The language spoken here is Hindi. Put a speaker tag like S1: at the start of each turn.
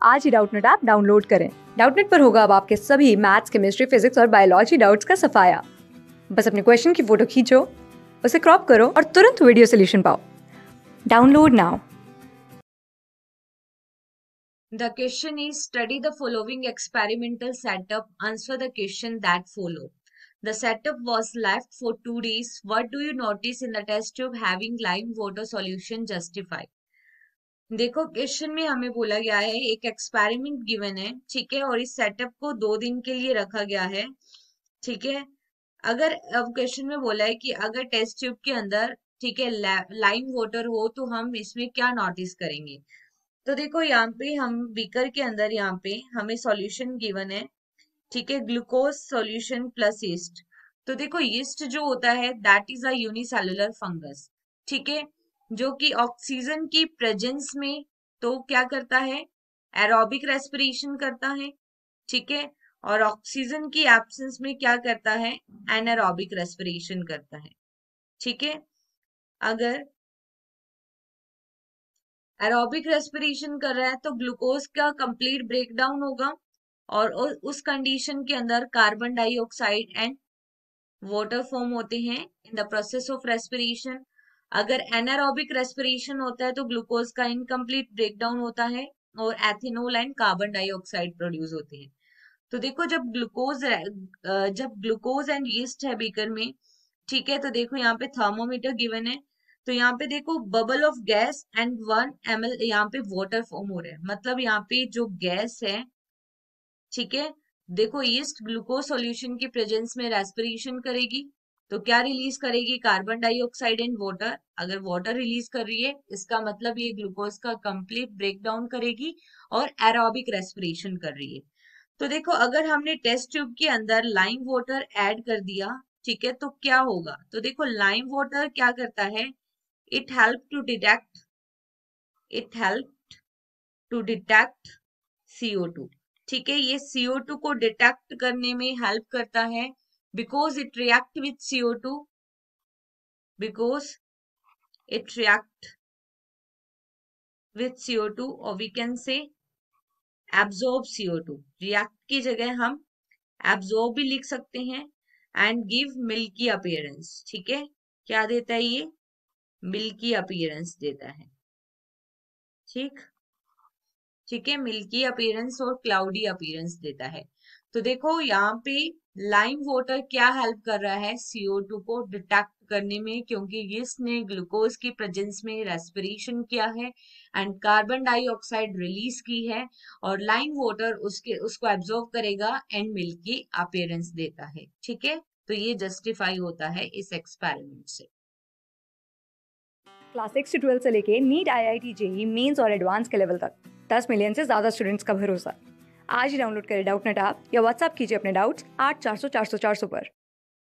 S1: आज ही डाउटनेट ऐप डाउनलोड करें। डाउटनेट पर होगा अब आपके सभी मैथ्स, केमिस्ट्री, फिजिक्स और बायोलॉजी डाउट्स का सफाया। बस अपने क्वेश्चन की फोटो खींचो, उसे क्रॉप करो और तुरंत वीडियो सोल्यूशन पाओ। Download now.
S2: The question is study the following experimental setup. Answer the question that follow. The setup was left for 2 days. What do you notice in the test tube having lime water solution justify? देखो क्वेश्चन में हमें बोला गया है एक एक्सपेरिमेंट गिवन है, ठीक है, और इस सेटअप को 2 दिन के लिए रखा गया है, ठीक है। अगर अब क्वेश्चन में बोला है कि अगर टेस्ट ट्यूब के अंदर, ठीक है, लाइम वाटर हो तो हम इसमें क्या नोटिस करेंगे। तो देखो यहाँ पे हम बीकर के अंदर यहाँ पे हमें सॉल्यूशन गिवन है, ठीक है, ग्लूकोज सॉल्यूशन प्लस ईस्ट। तो देखो ईस्ट जो होता है that is a unicellular fungus, ठीक है, जो कि ऑक्सीजन की प्रेजेंस में तो क्या करता है, एरोबिक रेस्पिरेशन करता है, ठीक है, और ऑक्सीजन की एब्सेंस में क्या करता है, एनारोबिक रेस्पिरेशन करता है, ठीक है। अगर एरोबिक रेस्पिरेशन कर रहा है तो ग्लूकोज का कंप्लीट ब्रेकडाउन होगा और उस कंडीशन के अंदर carbon dioxide and water form होते हैं in the process of respiration. अगर एनारोबिक रेस्पिरेशन होता है तो ग्लूकोज का इनकम्प्लीट ब्रेकडाउन होता है और ethanol and carbon dioxide produce होते हैं। तो देखो जब ग्लूकोज एंड यीस्ट है बीकर में, ठीक है, तो देखो यहाँ पे थर्मोमीटर गिवन है, तो यहाँ पे देखो bubble of gas and 1 ml यहाँ पे वाटर फॉर्म हो रहा है, मतलब यहाँ पे जो गैस है, ठीक है, देखो ईस्ट ग्लूकोज सॉल्यूशन की प्रेजेंस में रेस्पिरेशन करेगी तो क्या रिलीज करेगी, कार्बन डाइऑक्साइड एंड वाटर। अगर वाटर रिलीज कर रही है इसका मतलब ये ग्लूकोज का कंप्लीट ब्रेकडाउन करेगी और एरोबिक रेस्पिरेशन कर रही है। तो देखो अगर हमने टेस्ट ट्यूब के अंदर लाइम वाटर ऐड कर दिया, ठीक है, तो क्या होगा। तो देखो लाइम वाटर क्या करता है, it help to detect CO2, ठीक है, ये CO2 को डिटेक्ट करने में हेल्प करता है because it react with CO2, और we can say absorb CO2। React की जगह हम एब्जॉर्ब भी लिख सकते हैं एंड गिव मिल्की अपीयरेंस, ठीक है, क्या देता है ये, मिल्की अपीयरेंस देता है, ठीक है, मिल्की अपीयरेंस और क्लाउडी अपीयरेंस देता है। तो देखो यहाँ पे लाइम वाटर क्या हेल्प कर रहा है CO2 को डिटेक्ट करने में, क्योंकि इसने ग्लूकोज की प्रेजेंस में रेस्पिरेशन किया है एंड कार्बन डाइऑक्साइड रिलीज की है, और लाइम वाटर उसको एब्जॉर्ब करेगा एंड मिल्की अपीयरेंस देता है, ठीक है। तो ये जस्टिफाई होता है इस एक्सपेरिमेंट से।
S1: क्लास 6 से 12 से लेके नीट, IIT, JEE मेंस और एडवांस के लेवल तक 10 मिलियन से ज्यादा स्टूडेंट्स का भरोसा। आज ही डाउनलोड करें डाउटनेट ऐप या व्हाट्सएप कीजिए अपने डाउट्स 8400 400 400 पर।